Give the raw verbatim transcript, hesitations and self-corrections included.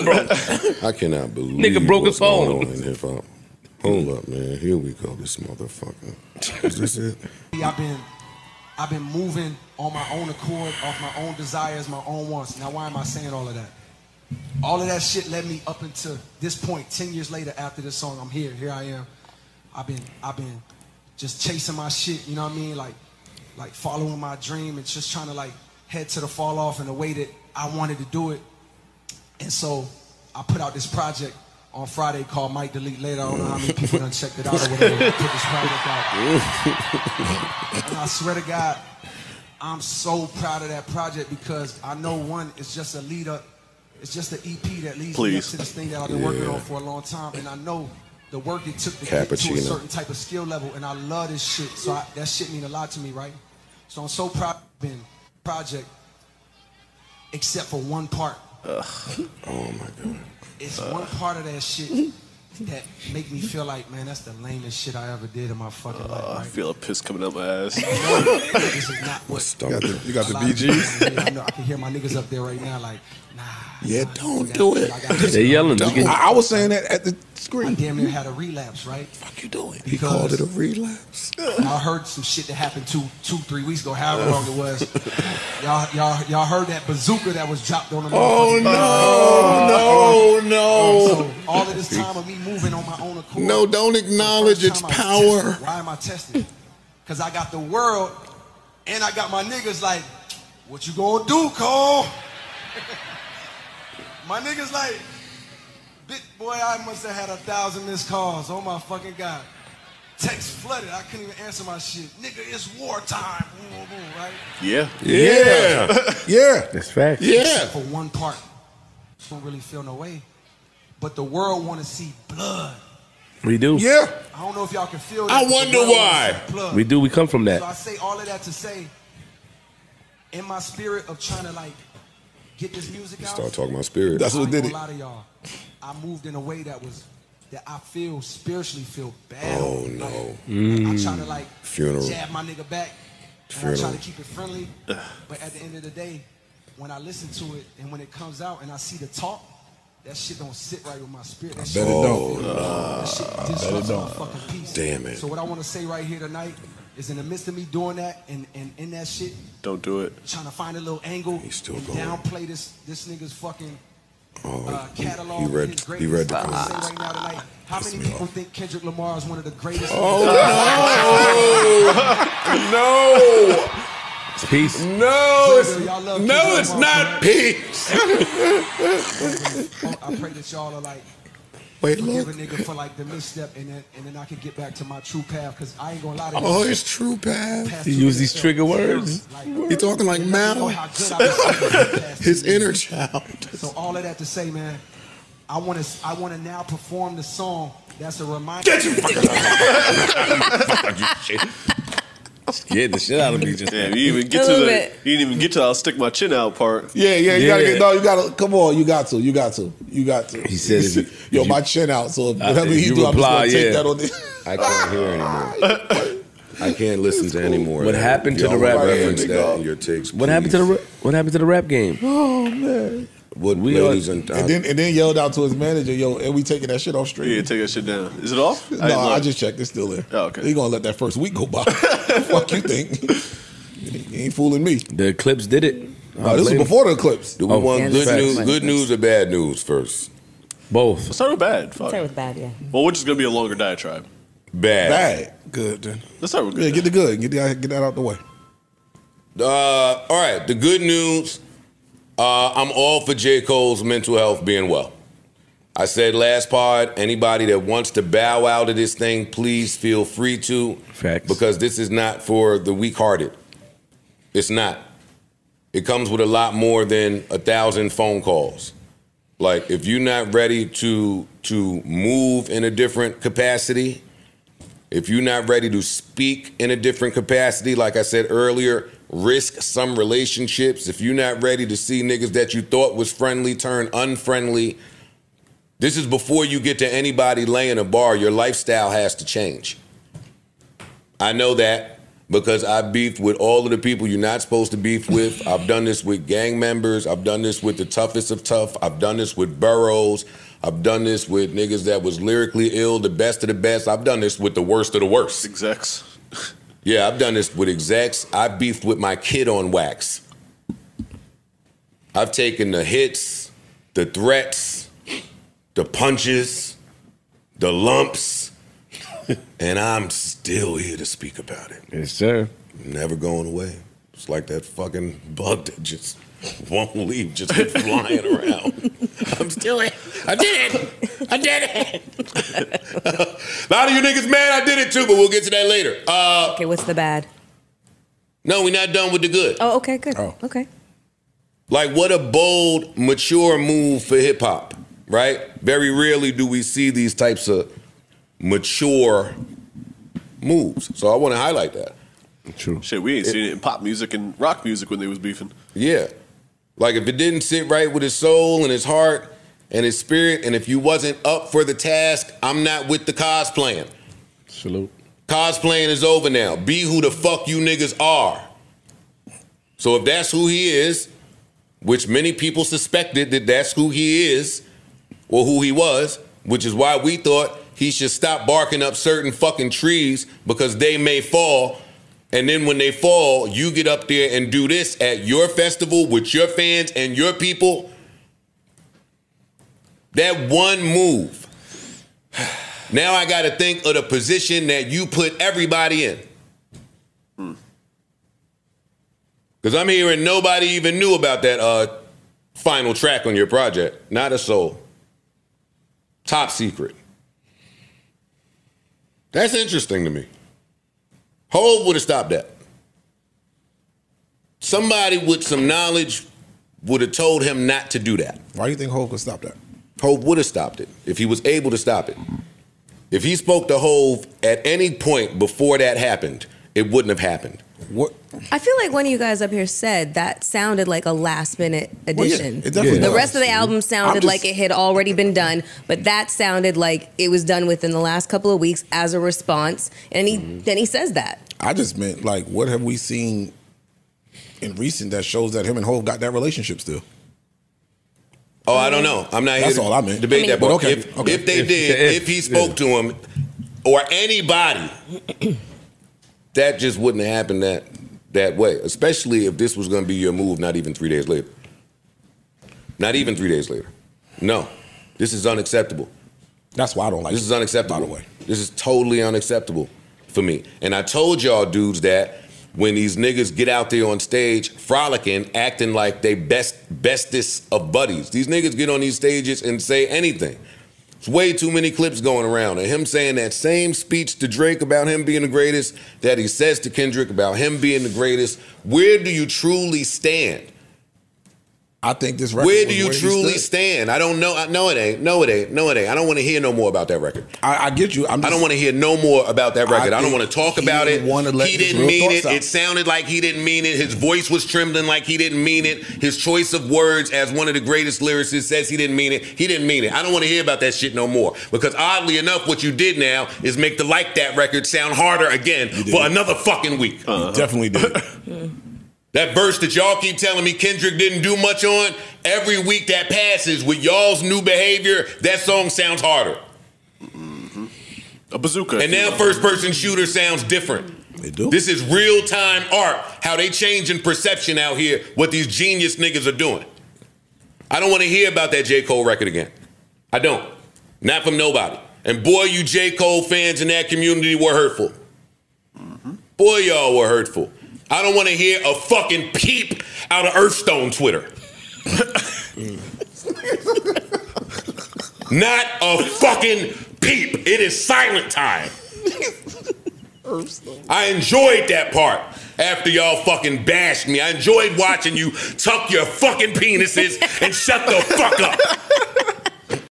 phone broke. I cannot believe Nigga broke his what's going phone. on in hip hop. Hold up, man. Here we go. This motherfucker. Is this it? I've been, I've been moving on my own accord, off my own desires, my own wants. Now, why am I saying all of that? All of that shit led me up until this point. Ten years later, after this song, I'm here. Here I am. I've been, I've been just chasing my shit. You know what I mean? Like, like following my dream and just trying to like head to the fall off in the way that I wanted to do it. And so I put out this project on Friday called Might Delete Later. I don't know how many people done checked it out or whatever. I put this project out. And I swear to God, I'm so proud of that project because I know, one, it's just a lead up. It's just an E P that leads Please. me up to this thing that I've been Yeah. working on for a long time. And I know the work it took to get to a Cappuccino. certain type of skill level. And I love this shit. So I, that shit mean a lot to me, right? So I'm so proud of the project, except for one part. Oh my God. It's one part of that shit that make me feel like, man, that's the lamest shit I ever did in my fucking life. Uh, I Right? feel a piss coming out my ass. This is not what. Stop You got the, you got a the lot B of people Gs? say. I, know, I can hear my niggas up there right now, like, nah. Yeah, nah, don't I do got- it. I got this. They yelling. Don't. You can- I, I was saying that at the I screen. damn near had a relapse, right? Fuck you doing? He Because- called it a relapse. Y'all heard some shit that happened two, two, three weeks ago, however long it was. Y'all, y'all, y'all heard that bazooka that was dropped on the Oh motherfucking- no, no, So no. all of this time of me moving on my own accord. No, don't acknowledge the its first time I was power. tested. Why am I tested? Because I got the world and I got my niggas like, what you gonna do, Cole? My niggas like, bit boy, I must have had a thousand missed calls. Oh my fucking God. Text flooded. I couldn't even answer my shit. Nigga, it's wartime. Boom, boom, boom, right? Yeah. Yeah, Yeah. That's fact. yeah. Except for one part. Don't really feel no way. But the world want to see blood. We do. Yeah. I don't know if y'all can feel that. I but the wonder world wanna why. see blood. We do. We come from So I that. say all of that to say, in my spirit of trying to like get this music out, Start talking about spirit. That's I what ain't did gonna it. lie to y'all. I moved in a way that was that I feel spiritually feel bad. Oh, on. no. Like, I try to like Funeral. jab my nigga back. And I Funeral. try to keep it friendly. But at the end of the day, when I listen to it and when it comes out and I see the talk, that shit don't sit right with my spirit. That shit bet it Oh, don't. that shit disrupts don't. my fucking peace. Damn it. So what I want to say right here tonight is in the midst of me doing that and, and in that shit, Don't do it. trying to find a little angle He's still and going. downplay this this nigga's fucking Oh, uh, he- catalog. he and read- his he greatness. read the I wanna say comments. right now tonight, how many me people off. think Kendrick Lamar is one of the greatest? Oh no, It's peace. no, no, it's, Y'all love no, Kendrick it's Lamar, not right? peace. I pray that y'all are like Wait, forgive a look. nigga for like the misstep and then and then I can get back to my true path because I ain't gonna lie to you. Oh, it's true, path. Past You two use these years, trigger so, words. like, He talking like let me know Mal, how good I've been speaking past his two years. inner child. So all of that to say, man, I want to I want to now perform the song that's a reminder. Get you Scared the shit out of me just Damn, now. you even get A to little the bit. you didn't even get to I'll stick my chin out part. Yeah, yeah, you Yeah. gotta get no, you gotta come on, you got to, you got to, you got to. He said if you- yo, if my you- chin out, so Uh, whatever if he you do, I'm just reply, gonna take yeah. that on the I can't hear anymore. I can't listen to any more. of What that. happened to Y'all the rap reference game? that in your takes. What happened to the please. ra- What happened to the rap game? Oh man. What, We ladies are- and, uh, And then and then yelled out to his manager, yo, and we taking that shit off stream. Yeah, take that shit down. Is it off? No, didn't I, look. just checked. It's still there. Oh, okay. He gonna let that first week go by. Fuck you think? He ain't fooling me. The Eclipse did it. No, this was before the eclipse. do we Oh, want yeah, good that's news, right. good news or bad news first? Both. Let's start with bad. Fuck. Start with bad, yeah. Well, which is gonna be a longer diatribe. Bad. Bad. Good then. Let's start with good. Yeah, get the good. Get that, get that out the way. Uh, all right, the good news. Uh, I'm all for J. Cole's mental health being well. I said last pod, anybody that wants to bow out of this thing, please feel free to. Facts. Because this is not for the weak-hearted. It's not. It comes with a lot more than a thousand phone calls. Like, if you're not ready to to move in a different capacity, if you're not ready to speak in a different capacity, like I said earlier, risk some relationships, if you're not ready to see niggas that you thought was friendly turn unfriendly, this is before you get to anybody laying a bar. Your lifestyle has to change. I know that. because I beefed with all of the people you're not supposed to beef with. I've done this with gang members. I've done this with the toughest of tough. I've done this with boroughs. I've done this with niggas that was lyrically ill, the best of the best. I've done this with the worst of the worst. Execs. Yeah, I've done this with execs. I beefed with my kid on wax. I've taken the hits, the threats, the punches, the lumps, and I'm still here to speak about it. Yes, sir. Never going away. It's like that fucking bug that just won't leave, just keep flying around. I'm still here. I did it. I did it. A lot of you niggas mad I did it too, but we'll get to that later. Uh, Okay, what's the bad? no, we're not done with the good. Oh, okay, good. Oh. Okay. Like, what a bold, mature move for hip hop, right? Very rarely do we see these types of mature moves. So I want to highlight that. True. Shit, we ain't seen it in pop music and rock music when they was beefing. Yeah. Like, if it didn't sit right with his soul and his heart and his spirit, and if you wasn't up for the task, I'm not with the cosplaying. Salute. Cosplaying is over now. Be who the fuck you niggas are. So if that's who he is, which many people suspected that that's who he is, or who he was, which is why we thought he should stop barking up certain fucking trees because they may fall. And then when they fall, you get up there and do this at your festival with your fans and your people. That one move. Now I got to think of the position that you put everybody in. Because I'm hearing nobody even knew about that uh, final track on your project. Not a soul. Top secret. That's interesting to me. Hov would have stopped that. Somebody with some knowledge would have told him not to do that. Why do you think Hov could stop that? Hov would have stopped it if he was able to stop it. If he spoke to Hov at any point before that happened, it wouldn't have happened. What? I feel like one of you guys up here said that sounded like a last minute Well, yeah, addition. it definitely the does. rest of the album sounded just- like it had already been done, but that sounded like it was done within the last couple of weeks as a response. And he Mm-hmm. then he says that. I just meant, like, what have we seen in recent that shows that him and Hov got that relationship still? Oh, I don't know. I'm not here That's to all I meant. debate I mean- that. But But okay, if, okay. if they If- did, if- if he spoke yeah. to him or anybody, that just wouldn't have happened that that way. Especially if this was going to be your move, not even three days later. Not even three days later. No, this is unacceptable. That's why I don't like This it, is unacceptable. by the way. This is totally unacceptable for me. And I told y'all dudes that when these niggas get out there on stage frolicking, acting like they best bestest of buddies. These niggas get on these stages and say anything. There's way too many clips going around. And him saying that same speech to Drake about him being the greatest that he says to Kendrick about him being the greatest. Where do you truly stand? I think this record Where do was you he truly stood. stand? I don't know. I- No, it ain't. No, it ain't. No, it ain't. I don't want to hear no more about that record. I, I get you. I'm just, I don't want to hear no more about that record. I, don't think want to talk he about it. didn't wanna let He his didn't real mean it. thoughts out. It sounded like he didn't mean it. His voice was trembling like he didn't mean it. His choice of words as one of the greatest lyricists says he didn't mean it. He didn't mean it. I don't want to hear about that shit no more. Because oddly enough, what you did now is make the Like That record sound harder again for another fucking week. He definitely did. That verse that y'all keep telling me Kendrick didn't do much on, every week that passes with y'all's new behavior, that song sounds harder. A bazooka. And now first person shooter sounds different. They do. This is real time art, how they changing perception out here, what these genius niggas are doing. I don't want to hear about that J. Cole record again. I don't. Not from nobody. And boy, you J. Cole fans in that community were hurtful. Boy, y'all were hurtful. I don't want to hear a fucking peep out of Earthstone Twitter. Not a fucking peep. It is silent time. I enjoyed that part after y'all fucking bashed me. I enjoyed watching you tuck your fucking penises and shut the fuck up.